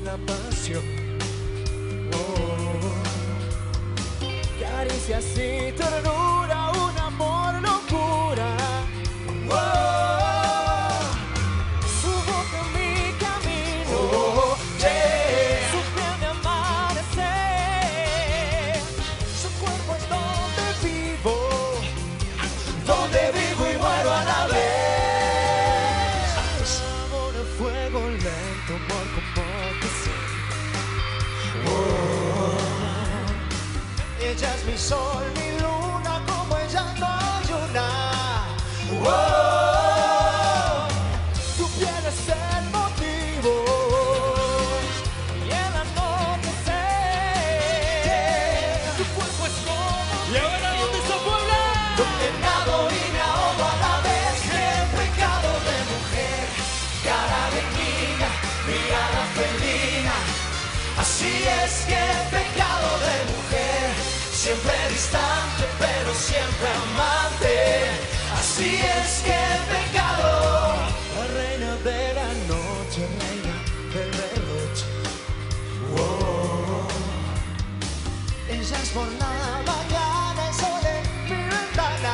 la pasión. Oh, caricias y ternura, un amor locura. Oh, su boca en mi camino, oh, yeah. Su piel mi amanecer, su cuerpo es donde vivo y muero a la vez. Amor a fuego lento, amor como que sé. Oh, ella es mi sol, mi luna, como ella no hay una. Oh, tu piel es el motivo y el anochecer. Tu cuerpo es como. ¿Y ahora dónde está Puebla? Donde nado y me ahogo a la vez. Qué pecado de mujer, cara de niña, mirada felina. Así es que pecado de mujer, siempre distante pero siempre amante. Así es que pecado. La reina de la noche, reina del derroche. Oh, ella es por la mañana, el sol en mi ventana.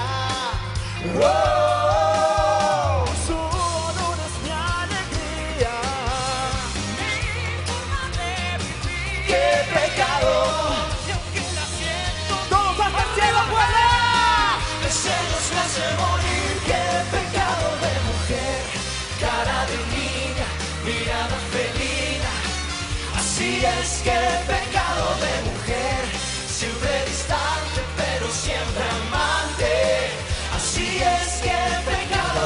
Oh, su olor es mi alegría, mi forma de vivir. ¡Qué pecado! Y aunque la siento, todos hasta el cielo, ¡Puebla! De celos me hace morir. ¡Qué pecado de mujer, cara de niña, mirada felina! Así es que pecado de mujer, siempre distante pero siempre amante. Así es que pecado.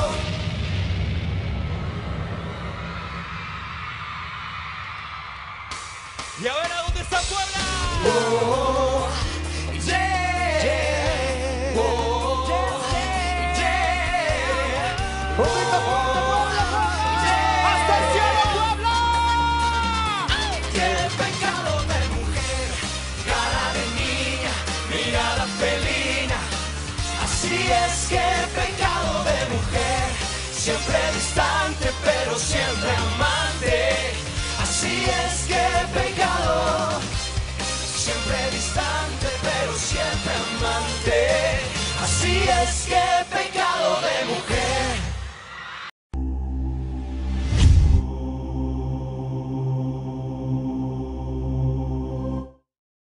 ¿Y ahora dónde está Puebla? Oh, yeah, yeah, oh, yeah, yeah. ¡Bonita Puebla, Puebla, Puebla! ¡Hasta el cielo, Puebla! ¡Qué pecado de mujer, cara de niña, mirada felina! Así es que pecado de mujer, siempre distante pero siempre amante. Así es que pecado, siempre distante pero siempre amante. Así es que pecado de mujer.